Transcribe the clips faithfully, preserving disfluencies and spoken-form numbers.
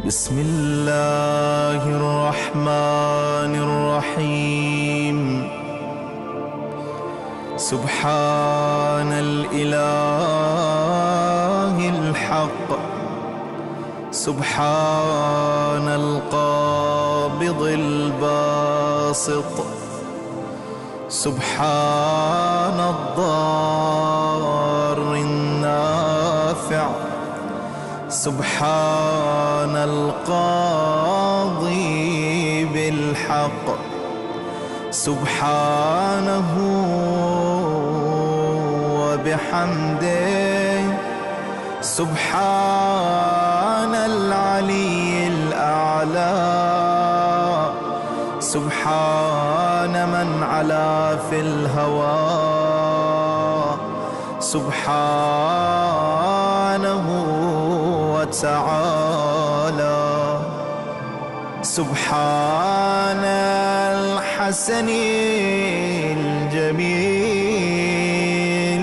بسم الله الرحمن الرحيم. سبحان الإله الحق، سبحان القابض الباسط، سبحان الضار النافع، سبحان القاضي بالحق، سبحانه وبحمده، سبحان العلي الأعلى، سبحان من علا في الهوى، سبحانه وتعالى، سبحان الحسن الجميل،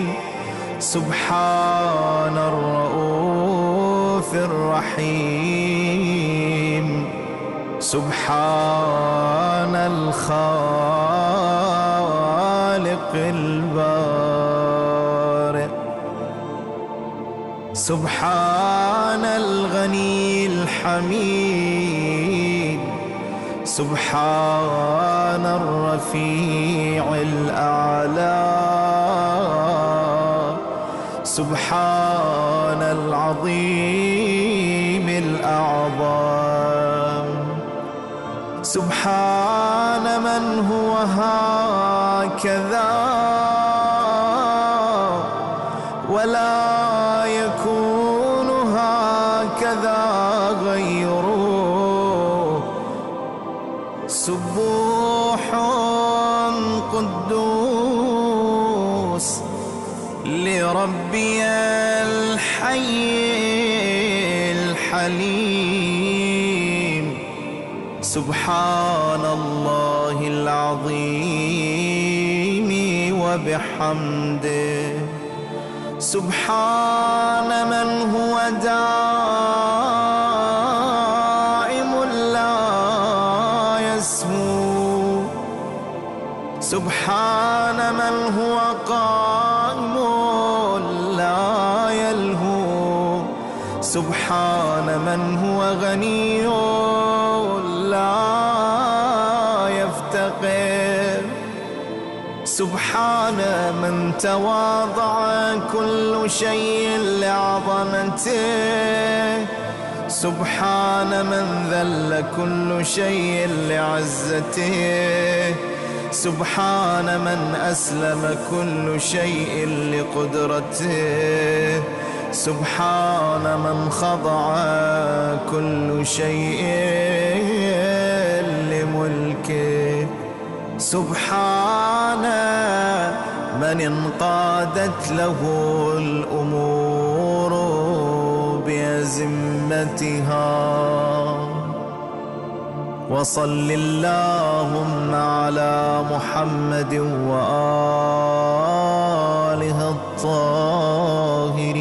سبحان الرؤوف الرحيم، سبحان الخالق البارئ، سبحان الغني الحميد، سبحان الرفيع الأعلى، سبحان العظيم الأعظم، سبحان من هو هكذا ولا يكون هكذا غيره، سبوح قدوس لربي الحي الحليم، سبحان الله العظيم وبحمده، سبحان من هو دائم لا يسهو، سبحان من هو قائم لا يلهو، سبحان من هو غني لا يفتقر، سبحان من تواضع كل شيء لعظمته، سبحان من ذل كل شيء لعزته، سبحان من أسلم كل شيء لقدرته، سبحان من خضع كل شيء لملكه، سبحان من انقادت له الأمور بأزمتها. وصل اللهم على محمد وآله الطاهرين.